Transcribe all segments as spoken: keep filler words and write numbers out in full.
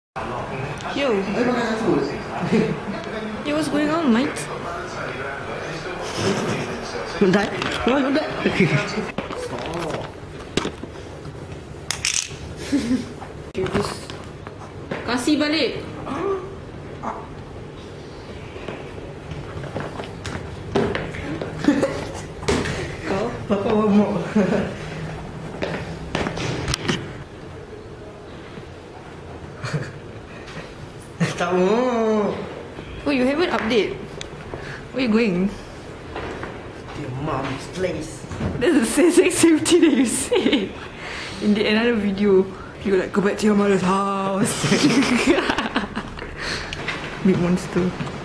Yo. Yo, what's going on, mate? Bentar. Oh, bentar. Kasih balik. Kau? Papa mau. Tak mau. Oh, you haven't update. Where you going? Your mom's place. That's the same activity that you said in the another video. You like go back to your mother's house. Big monster.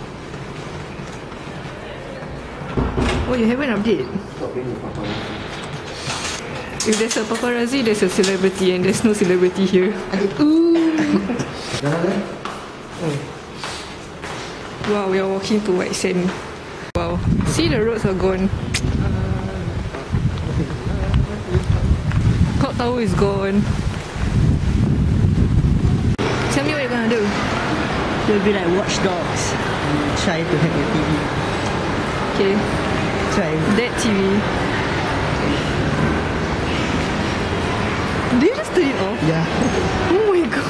Oh, you haven't update. If there's a paparazzi, there's a celebrity, and there's no celebrity here. Ooh. Wow, we are walking to white sand. Wow. See, the roads are gone. Clock tower is gone. Tell me what you're gonna do. They'll be like watchdogs. Try to hack your T V. Okay. Try. That T V. Did you just turn it off? Yeah. Oh my god.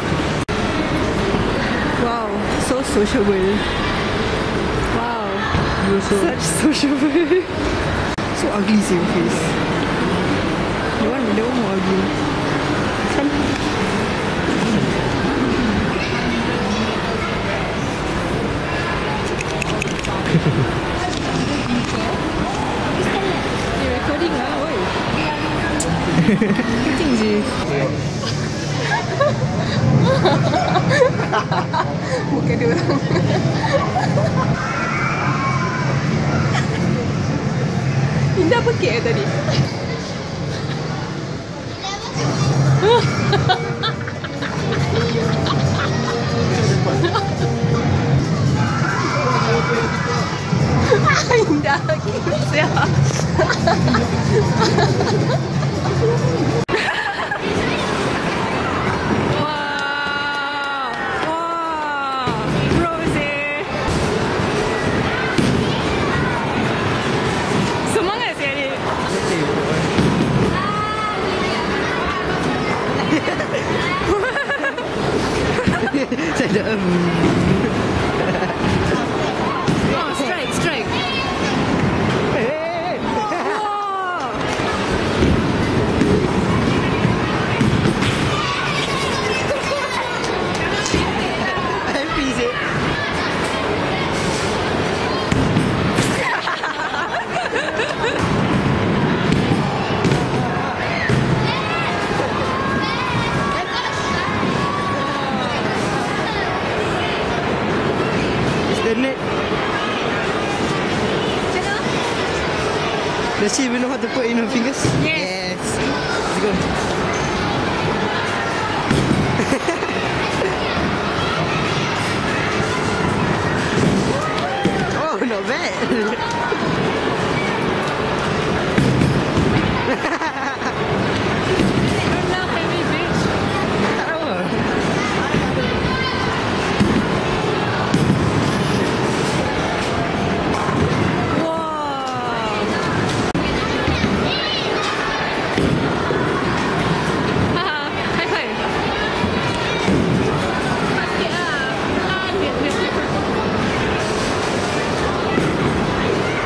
Wow, so sociable. Wow. You so Such sociable. So ugly, see your face. The one, the one more ugly. You're recording lah, oi. Kencing je. Muka dia orang. Indah pekik ke tadi? Indah cute sia. Wow. Wow. Rose. Semangat sia ni. saya dah um. Oh, strike, strike. Hey. Wow. Happy sih. Isn't it? Does she even know how to put in her fingers? Yes. Yes. Let's go. Oh, not bad. Don't laugh at me, bitch. Tak apa. Wow. Haha, high five. Sikit lah. Ah, biar, biar, biar.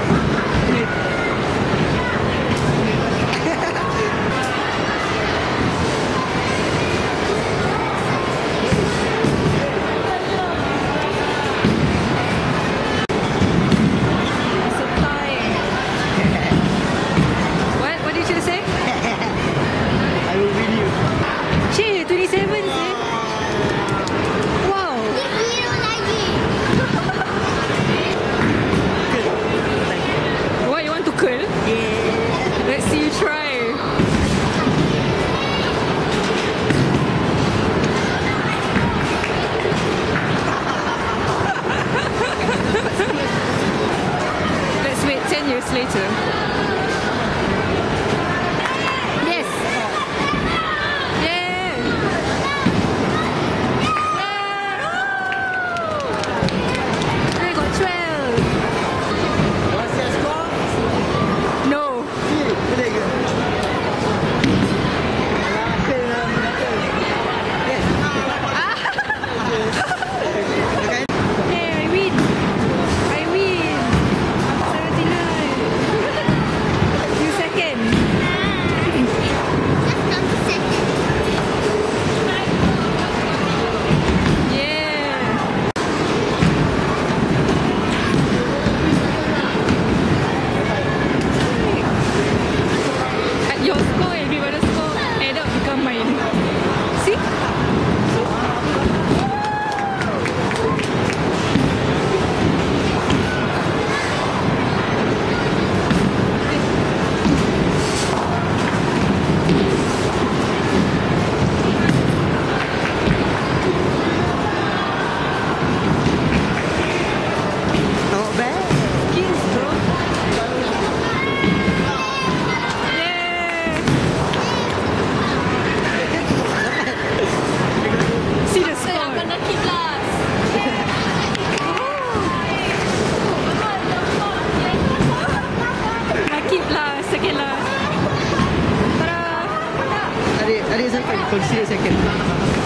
Consider second.